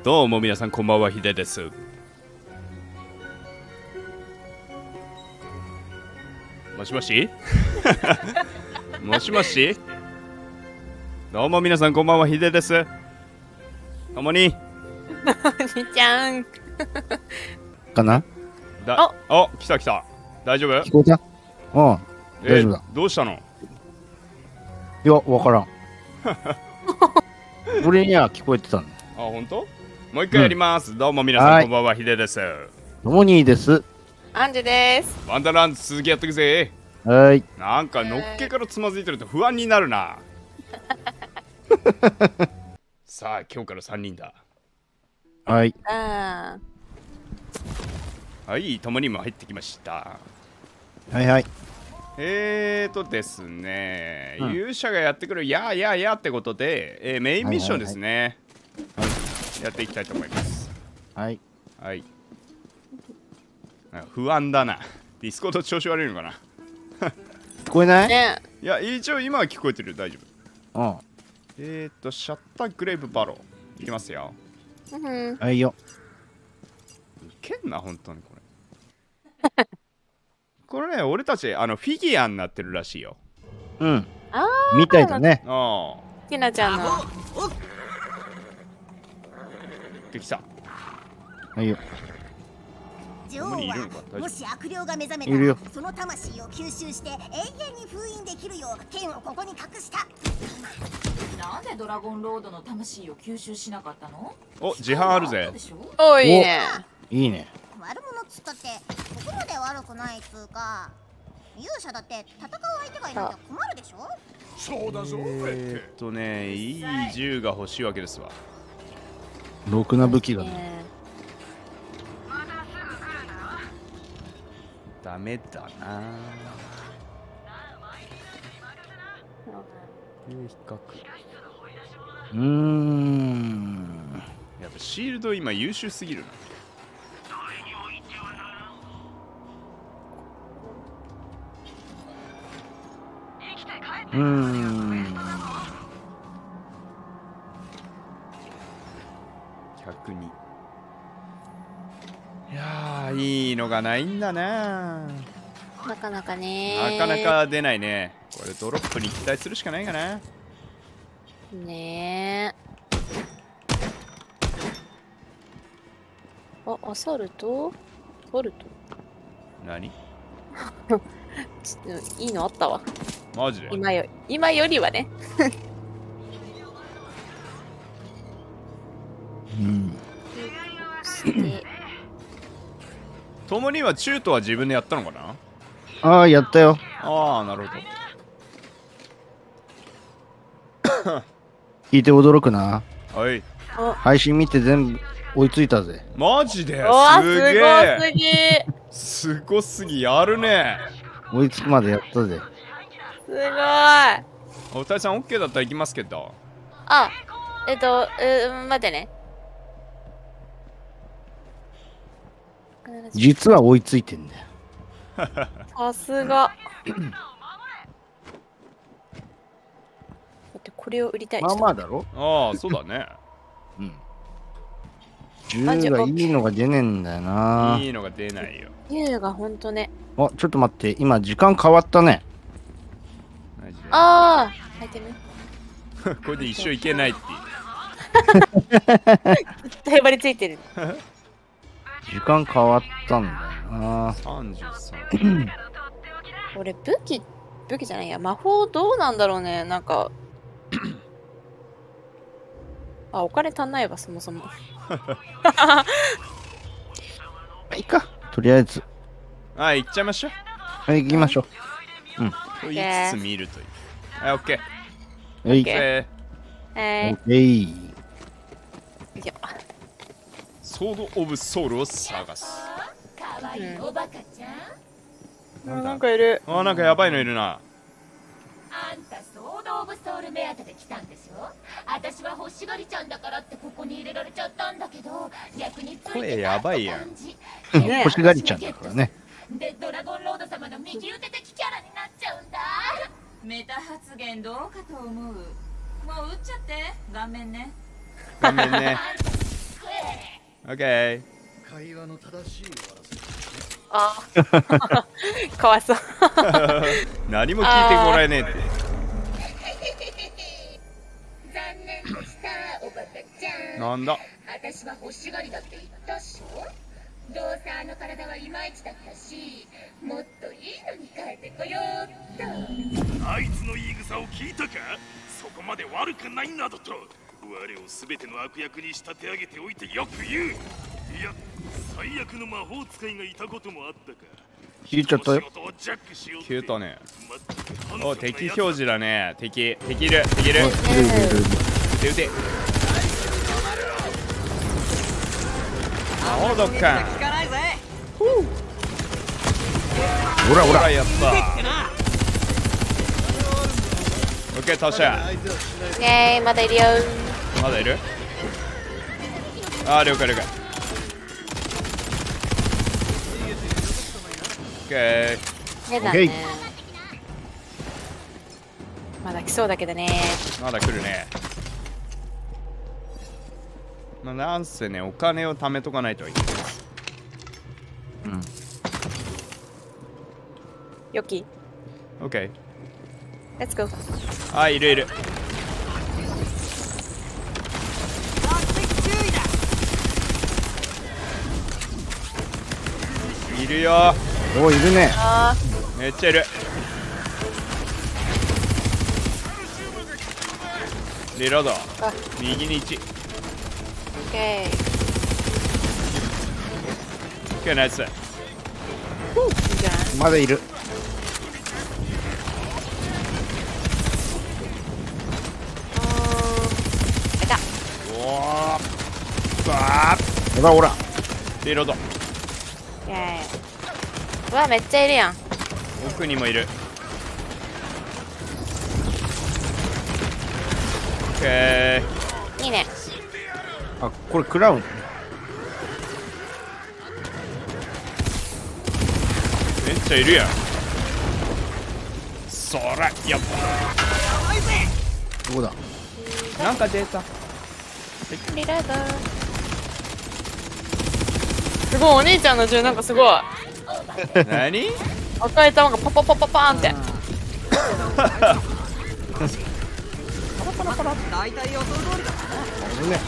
どうも皆さんこんばんは、ヒデです。もしもしもしもし、どうも皆さんこんばんは、ヒデです。ともにおにちゃんかな。 お、来た来た。大丈夫？ 聞こえた？うん、大丈夫だ。 どうしたの？ いや、わからん。俺には聞こえてたんだ。 あ、本当？もう一回やります。どうも皆さんこんばんは、ヒデです。 ともにです。 アンジュです。 ワンダーランド続きやっていくぜ。 はい。 なんかのっけからつまずいてると不安になるな。さあ、今日から3人だ。 はい。 はい、ともにも入ってきました。 はいはい。 ですね、勇者がやってくるやーやーやーってことで、メインミッションですね。やっていきたいと思います。 はい。 はい。不安だな。ディスコード調子悪いのかな。 聞こえない？ ね、 いや、一応今は聞こえてる。大丈夫。 うん。 シャッターグレープバロー。いきますよ。 はいよ。 いけんな、本当にこれ。これね、俺たち、フィギュアになってるらしいよ。 うん。みたいだね。 ああ。 ひなちゃんの。 できた。 はいよ。 女王はもし悪霊が目覚めたらその魂を吸収して永遠に封印できるよう剣をここに隠した。 なんでドラゴンロードの魂を吸収しなかったの？ お、自販あるぜ。 お、いいね。 いいね。 悪者っつったってここまで悪くないっつうか、勇者だって戦う相手がいなきゃ困るでしょ。 そうだぞ。いい銃が欲しいわけですわ。 ろくな武器がね。 ダメだな。比較。やっぱシールド今優秀すぎるな。102。いやー、いいのがないんだな。 なかなかね。 なかなか出ないね。これドロップに期待するしかないかな。 ねえ。アサルト？ソルト？ 何？ いいのあったわ。 マジで？ 今よりはね。 ともにはチュートは自分でやったのかな？ ああ、やったよ。 ああ、なるほど。聞いて驚くな。 はい。 配信見て全部追いついたぜ。 マジで？ すげえ。 すごすぎ、やるね。 追いつくまでやったぜ。 すごい。 お二人さん OK だったら行きますけど。 あ、待ってね。 実は追いついてんだよ。 さすが。だってこれを売りたい。 まあまあだろ。 ああ、そうだね。 うん。銃がいいのが出ねえんだよな。 いいのが出ないよ。 銃がほんとね。 あ、ちょっと待って、今時間変わったね。 ああ、アイテム。 これで一生いけないって絶対張り付いてる。 時間変わったんだよな。 33。 俺武器じゃないや、魔法どうなんだろうね。なんかお金足んないわ、そもそも。 いいか、とりあえず。 はい、行っちゃいましょう。 はい、行きましょう。うん。 と言いつつ見るという。はい、オッケー。はい。 オッケー。 ソード・オブ・ソウルを探す。 かわいいおバカちゃん。 なんかいる。 あ、なんかやばいのいるな。 あんたソード・オブ・ソウル目当てで来たんでしょ。私は欲しがりちゃんだからってここに入れられちゃったんだけど、逆についてたって感じ。 声やばいやん。 欲しがりちゃんだからね。 で、ドラゴンロード様の右腕的キャラになっちゃうんだ。メタ発言どうかと思う。もう打っちゃって。顔面ね。 顔面ね。 オッケー。 会話の正しい終わらせ。 あかわいそう。 何も聞いてもらえねえって。 残念でしたおバカちゃん。 なんだ。 私は欲しがりだって言ったっしょ。どうせあの体はいまいちだったし、もっといいのに変えてこようっと。 あいつの言い草を聞いたか。そこまで悪くないなどと我を全ての悪役に仕立て上げておいてよく言う。いや、最悪の魔法使いがいたこともあったか。 消えちゃったよ。 消えたね。お、敵表示だね。敵いる、敵いる。撃て撃て。魔法ドッカン。 ほらほら。 やった。オッケー、倒した。 イェーイ、まだいるよ。 まだいる？あー、了解了解。オッケー。 変だね。まだ来そうだけどね。 まだ来るね。まあ、なんせね、お金を貯めとかないといけないです。 うん。 よき。 オッケー。 レッツゴー。 あ、いるいる。いるよ。 お、いるね。 あめっちゃいる。リロード。右に1。 オッケー。 オッケー、ナイス。 いいじゃん。 まだいる。 いた。 おー。バー。 ほらほら。 リロード。 イェーイ。うわ、めっちゃいるやん。 奥にもいる。オッケいいね。 あ、これクラウン。 ー。めっちゃいるやん。そら、やっどこだ。 ぱ。なんか出た。 リラード。すごい、お兄ちゃんの銃なんかすごい。 何？ 赤い玉がパパパパパーンって。 いるね。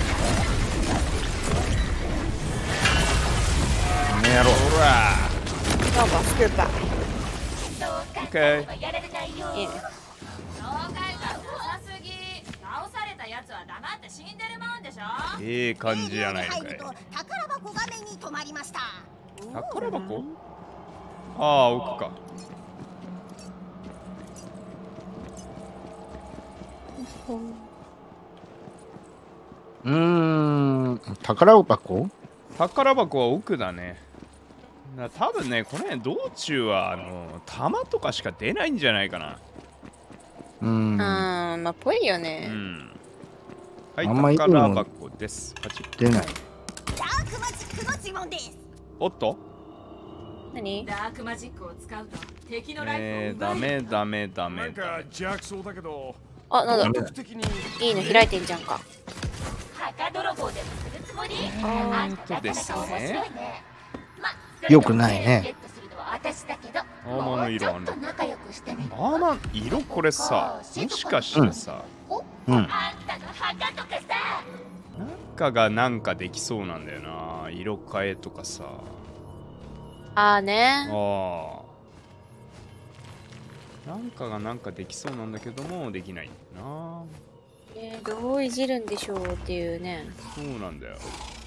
ねやろう。 ほら。 なんかスクーパー。 オッケー。 やられないよ。 いいね。 紹介が遅すぎ。倒されたやつは黙って死んでるもんでしょ。 いい感じじゃないのかい。 入ると宝箱画面に止まりました。 宝箱？ああ、奥か。 宝箱？ 宝箱は奥だね。多分ね、この辺道中は弾とかしか出ないんじゃないかな。 まあ、ぽいようね。 ん。はい、 あんまいいの宝箱です。パチッ。 出ない。 ダークマジックの呪文です。 おっと？ 何？ ダークマジックを使うと敵のライフを奪ダう。 メダメダメ。 なんか邪悪そうだけど、 あ、なんだ。 僕的にいいの開いてんじゃんか。 墓泥棒でもするつもり？ ああんたなかなか面白いね。ま、 よくないねゲットするのは私だけど、 アーマーの色あんのもうちょっと仲良くしてね。 アーマン色これさ、もしかしてさ、 うん。 あんたの墓とかさ。 なんかがなんかできそうなんだよな。色変えとかさ。 あーね。 ああ。なんかがなんかできそうなんだけども、できないんだな。 どういじるんでしょうっていうね。 そうなんだよ。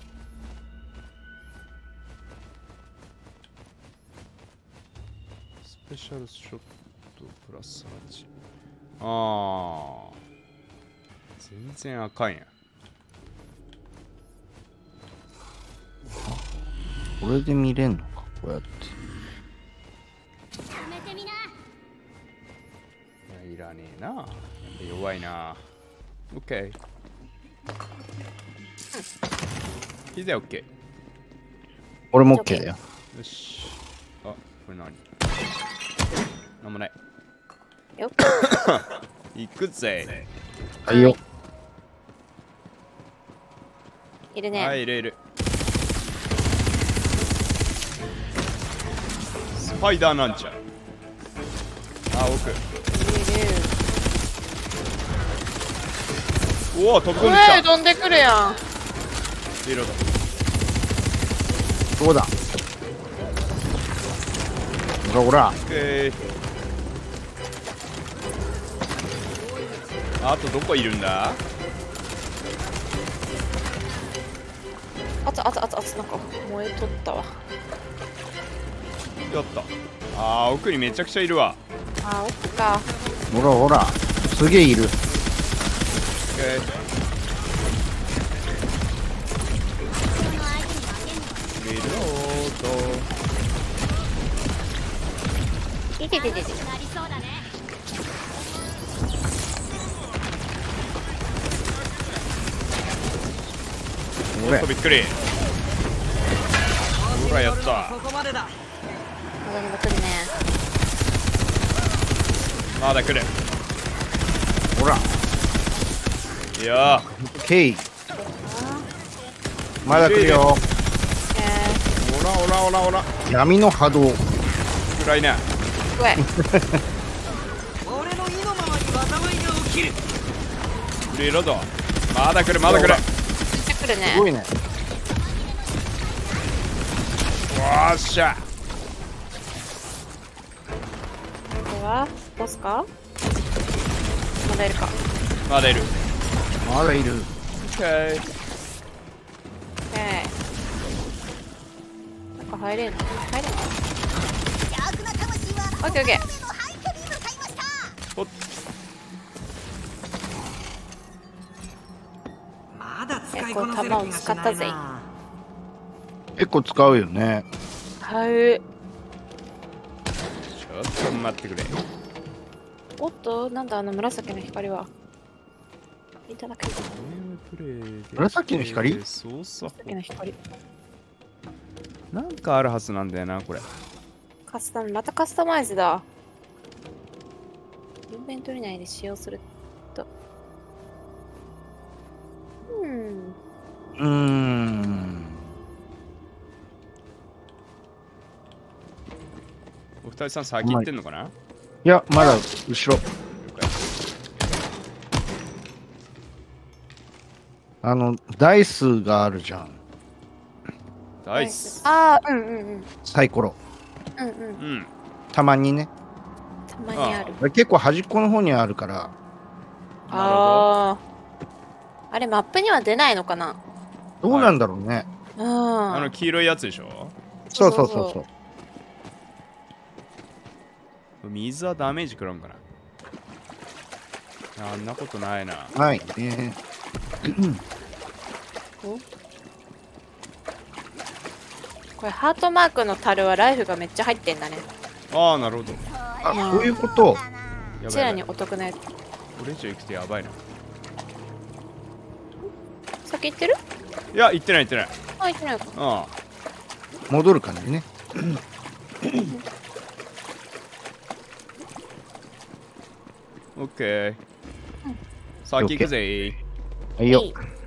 スペシャルショットプラス8。ああ。全然あかんやん。 これで見れんのか、こうやって。 止めてみな。 いや、いらねえな。やっぱ弱いな。オッケー。ヒデオッケ俺も OK だよ。 ー。よし。あ、これ何？なんもない。 よっ。 行くぜ。 はいよ。 いるね。 はい、いるいる。 ファイダーなんちゃう。あ、奥。おお、飛び込んできた。 飛んでくるやん。 リロード。 どうだ。ほらほら。 あとどこいるんだ。 あつなんか燃えとったわ。 やった。あー、奥にめちゃくちゃいるわ。 あ、奥か。 ほらほら。すげえいる。 リロード。 いてててて。 これびっくり。ほら、やった。 まだまだ来るね。 まだ来る。 ほら。 いやー。 ケイ。まだ来るよ。 ほらほらほらほら。 闇の波動。 暗いね。 うえ。 俺の意のままに災いが起きる。 リロード。まだ来るまだ来る。 めっちゃ来るね。 すごいね。 おっしゃ。 これはボスか。まだいるか。 まだいる。 まだいる。 オッケー。 なんか入れんの。入れんの。 邪悪な魂はオッケーオッケー。 の廃墟に向かいました。 おっ。 まだ使いこなせる気がしないな。 結構使うよね。 はい。 ちょっと待ってくれ。 おっと、なんだあの紫の光は。いただける。 紫の光？ そうさ。 紫の光。 なんかあるはずなんだよな、これ。 またカスタマイズだ。インベントリ内で使用すると。 お二人さん先行ってんのかな。 いや、まだ後ろ。ダイスがあるじゃん。 ダイス。 ああ、うんうんうん。 サイコロ。 うんうん。 うん。 たまにね。 たまにある。 結構端っこの方にあるから。 ああ。あれ、マップには出ないのかな。 どうなんだろうね。 黄色いやつでしょ。 そうそうそうそう。 水はダメージ食らうんかな。あんなことないな。 はい。 これハートマークの樽はライフがめっちゃ入ってんだね。 ああ、なるほど。 あ、そういうこと。 こちらにお得なやつ。 これ以上行くとやばいな。 先行ってる？ いや、行ってない行ってない。 あ、行ってないか。 ああ。 戻る感じね。 オッケー。先行くぜ。 はいよ。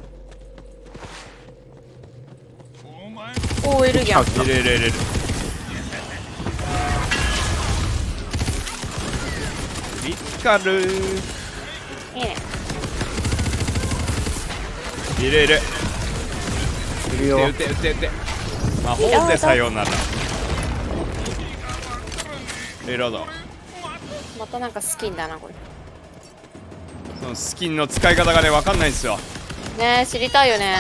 おお、いるじゃん。 いるいるいるいる。クリティカル。 いいね。 いるいる。 いるよ。 撃て撃て撃て。魔法でさようなら。リロード。 またなんかスキンだなこれ。 そのスキンの使い方がね、わかんないんですよ。 ねえ、知りたいよね。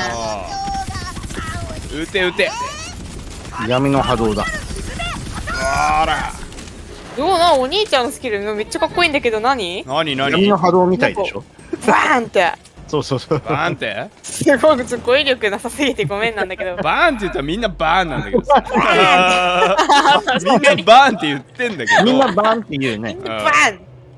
撃て撃て。 闇の波動だ。 あら。 どうな、お兄ちゃんのスキルめっちゃかっこいいんだけど何？ 何闇の波動みたいでしょ。 バーンって。 そうそうそう。 バーンって。 すごい語彙力なさすぎてごめんなんだけど。 バーンって言ったらみんなバーンなんだけどさ。みんなバーンって言ってんだけど。 みんなバーンって言うね。 バーン。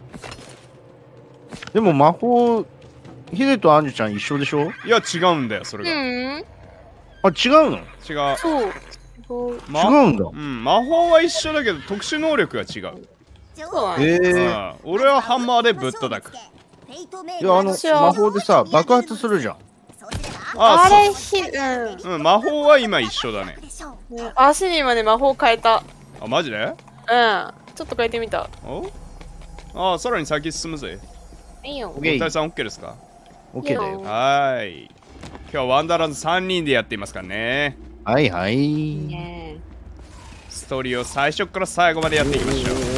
でも魔法、ヒデとアンジュちゃん一緒でしょ？ いや違うんだよそれが。 あ、違うの？ 違う。 そう。 違うんだ。 うん、魔法は一緒だけど特殊能力が違う。俺はハンマーでぶったたく。 いや、魔法でさ、爆発するじゃん。 あれ、 うん、魔法は今一緒だね。 足にまで魔法変えた。 あ、マジで？ ちょっと変えてみた。 おああ、さらに先進むぜ。 いいよ。 オッケー大谷さん OK ですか？ OK だよ。 はーい。今日はワンダーランド3人でやっていますからね。 はいはい。 いいね。 ストーリーを最初から最後までやっていきましょう。 いい。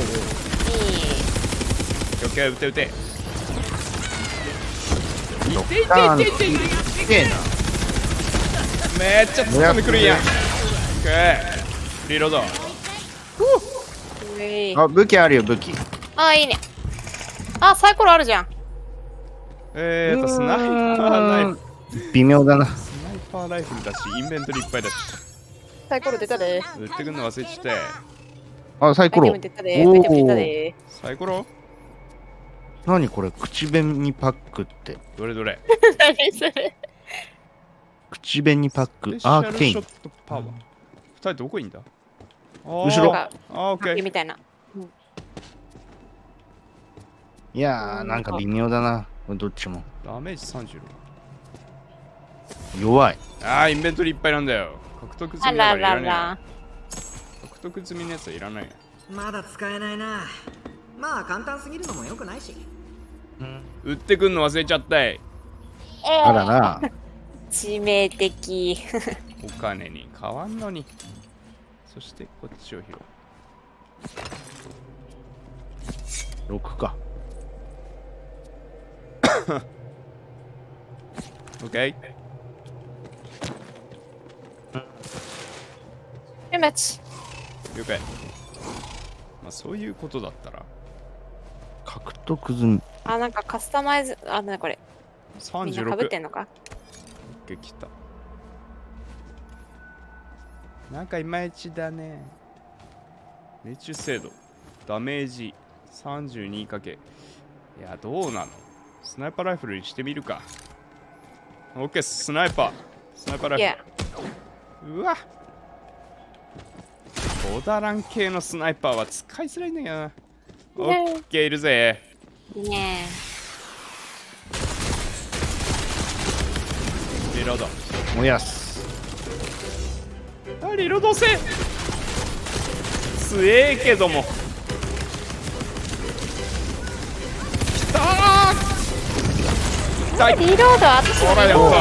OK、撃て撃て。 ターンすげえな。 めっちゃ突っ込んでくるやん。OK。リロード。 ういあ、武器あるよ、武器。 あ、いいね。あ、サイコロあるじゃん。 スナイパーライフ。 微妙だな。 スナイパーライフルだし、インベントリーいっぱいだし。 サイコロ出たで。 撃ってくんの忘れちゃって。 あ、サイコロ。 アイテム出たで。アイテム出たで。 サイコロ何これ、口紅パックって。 どれどれ何それ。 口紅パッスクペシャルアーケインショッ。トパワー。二人どこいんだ後後ろあー、オッケー。 みたいな。 いやー、なんか微妙だな。どっちも。 ダメージ36。 弱い。 あー、インベントリーいっぱいなんだよ。獲得済あみだらからいららない。 ら。 獲得済みのやつはいらない。 まだ使えないな。まあ簡単すぎるのもよくないし。 撃ってくんの忘れちゃったい。 あらな。 致命的。 お金に変わんのに。そしてこっちを拾う。 6か。 OK。 レマチ。 了解。まあそういうことだったら。 獲得済み。 あ、なんかカスタマイズ。あ、なにこれ。みんな被って 36。 んのか。 OK、来た。なんかいまいちだね。命中精度。ダメージ 32 かけ。いや、どうなの？スナイパーライフルにしてみるか。OK、スナイパー。スナイパーライいや。 フル。うわボダラン系のスナイパーは使いづらいんだけどな。OK、いるぜ。 いいね。 リロード。 燃やす。 あ、リロードせ強えけども。きたー痛い。 リロード、私ほらやっリロード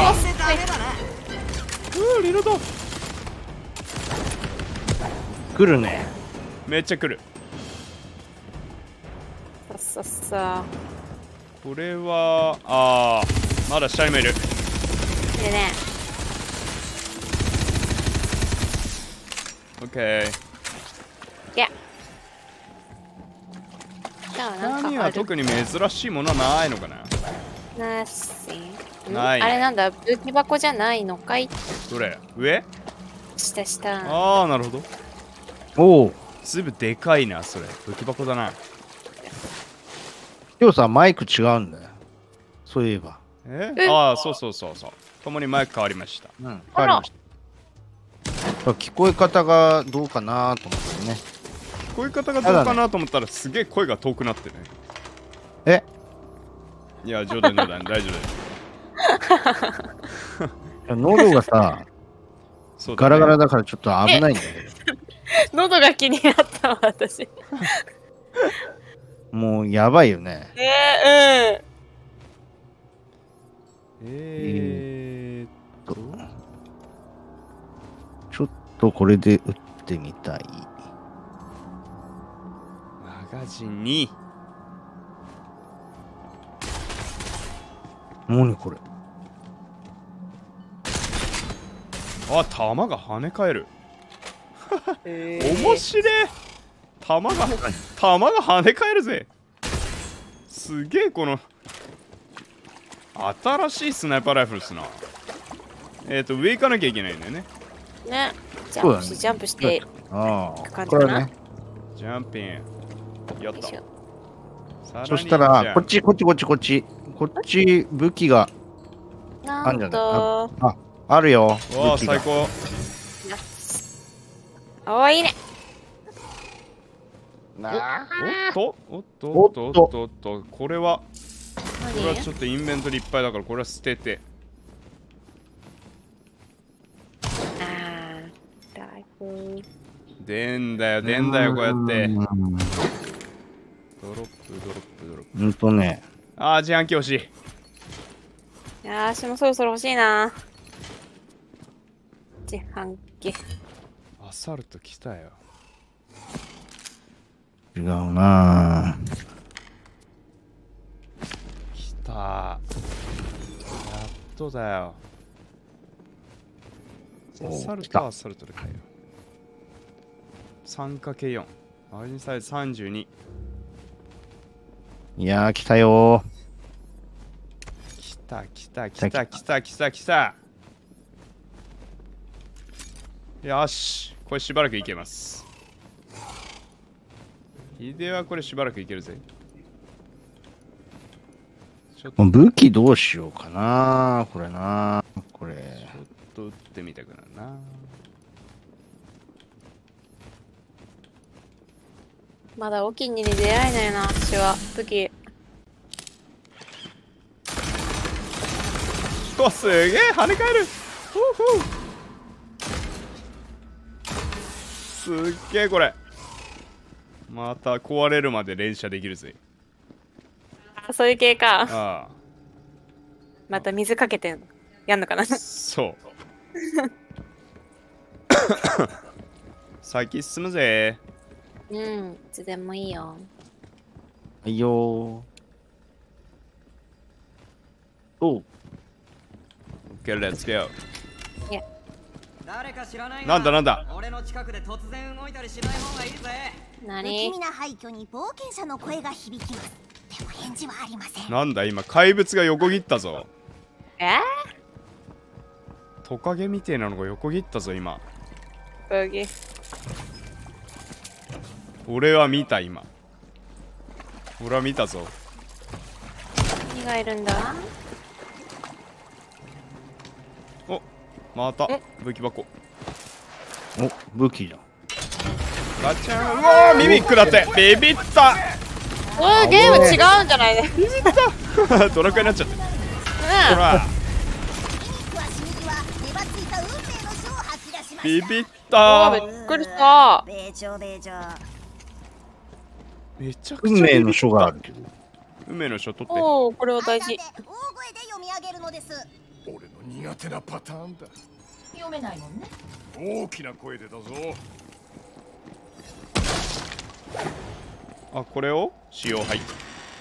た。リロード。 来るね。 めっちゃ来る。 さっさ。 これはまだ下にもいる。 でね。 オッケー。 いや。じゃあなんか他には特に珍しいものはないのかな。 ナッシン。 ないあれなんだ、武器箱じゃないのかい。 どれ上下下。 ああ、なるほど。 おお。 ずいぶんでかいな、それ。武器箱だな。 今日さ、マイク違うんだよ。そういえば。 ああ、そうそうそうそう。共にマイク変わりました。 うん、変わりました。聞こえ方がどうかなと思ってね。 聞こえ方がどうかなと思ったら、すげえ声が遠くなってね。 えいや、冗談冗談、大丈夫喉がさ、 そうだねガラガラだからちょっと危ないんだけど。 喉が気になったわ、私。 もうやばいよね。ちょっとこれで撃ってみたい。 マガジンに。 何これ。 あ、弾が跳ね返る。面白い。弾が跳ね返るぜ。すげえこの新しいスナイパーライフルっすな。上行かなきゃいけないんだよね。 ね。ジャンプして、ジャンプして。 ああ、 感じかな。 これはね。 ジャンピン。やった。 そしたら、こっち、こっち、こっち、こっち。こっち、武器があるんじゃないあ、あるよ。 わあ、最高。 おー、いいね。 おっと、これはちょっとインベントリーいっぱいだから、これは捨てて。 出んだよ、出んだよ、こうやって。ドロップ、ドロップ、ドロップ。 ね。 ああ、自販機欲しい。 いやー、私もそろそろ欲しいな。自販機。 アサルト来たよ。 違うな。 来た。やっとだよ。アサルトはアサルトで買えよ。3×4。マガジンサイズ32。 いやー、来たよー。 来た来た来た来た来た来た。よし、これしばらくいけます。ヒデはこれしばらくいけるぜ。ちょっと武器どうしようかな。これな。これ。 ちょっと撃ってみたくなるな。 まだお気に入り出会えないな、私は。武器。 うわ、すげえ跳ね返る。ふうふう。すっげえこれ。また壊れるまで連射できるぜ。 あ、そういう系か。 ああ。 また水かけてやんのかな。 そう。先進むぜ。 うん、いつでもいいよ。 はいよー。おう。 OK、レッツゴー。 誰か知らないなんだなんだ。 俺の近くで突然動いたりしない方がいいぜ。 不何気味な廃墟に冒険者の声が響きます。でも返事はありません。 なんだ今、怪物が横切ったぞ。トカゲみてえなのが横切ったぞ今。 武器。 俺は見た今。俺は見たぞ。 何がいるんだ？ お、また武器箱。 お、武器だ。 ガチャン。うわー、ミミックだって。ビビった。 ゲーム違うんじゃないね。 ビビった。ドラクエになっちゃって。ほら。ビビったびっくりした。 米朝米朝。 めちゃくちゃ運命の書があるけど。 運命の書取って。 おお、これは大事。 大声で読み上げるのです。 俺の苦手なパターンだ。 読めないもんね。 大きな声でだぞ。 あ、これを使用。はい。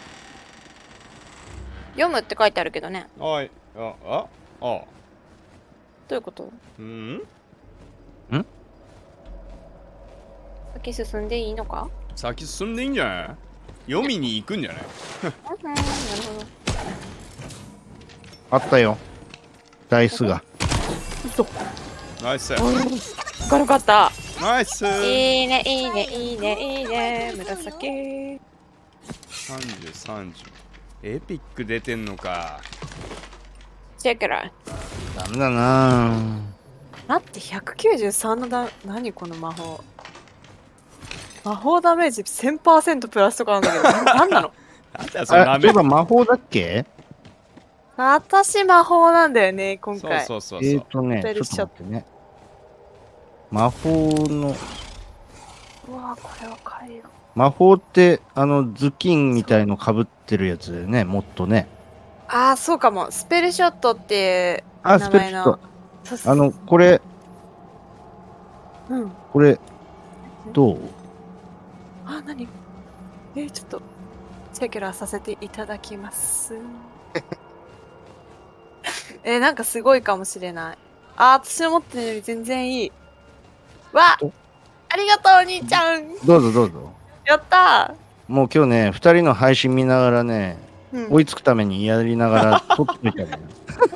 読むって書いてあるけどね。 はい。あ、 どういうこと？ うん先進んでいいのか？ 先進んでいいんじゃない？読みに行くんじゃない？ なるほあったよ。ダイスが。 ナイス。 ど。軽かった。 ナイス。 いいね、いいね、いいね、いいね。紫。 30、30。エピック出てんのか。 チェックラ。 ダメだなぁ。 待って、193の何この魔法。魔法ダメージ 1000% プラスとかなんだけど、なんなの？ なんだよ、それダあ、 メ。 そうだ、魔法だっけ？ 私魔法なんだよね、今回。 そうそうそうそう。 ちょっと待ってね。魔法の、 うわ、これは変えよ魔法って、頭巾みたいの被ってるやつだよね、もっとね。 う。ああ、そうかも。スペルショットってあ、 名スペルショッ前の。 ト。これ、 うん。 これ、どう？ あ、何？ちょっと、チェキュラーさせていただきます。なんかすごいかもしれない。あ、私の持ってるより全然いい。わ！ありがとう、お兄ちゃん！ どうぞどうぞ。 やったもう今日ね、2人の配信見ながらね、 ー！ 追いつくためにやりながら撮ってみたね。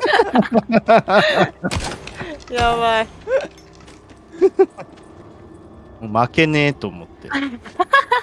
やばい。 もう負けねえと思って。